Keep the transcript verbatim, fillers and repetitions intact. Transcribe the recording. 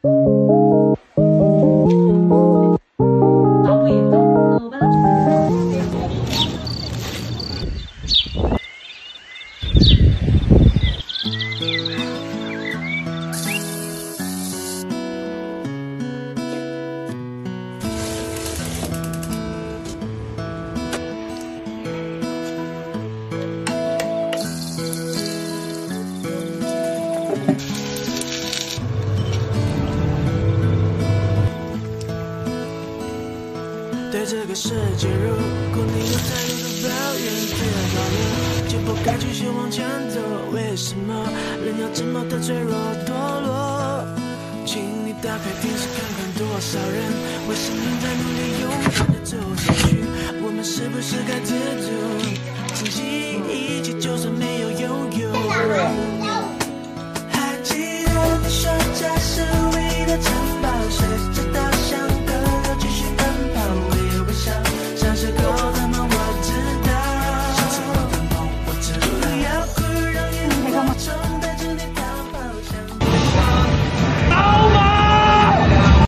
对这个世界，如果你有太多的抱怨，不要抱怨，就不该继续往前走。为什么人要这么的脆弱堕落？请你打开电视看看，多少人为生命在努力，勇敢的走下去。我们是不是该知足，珍惜一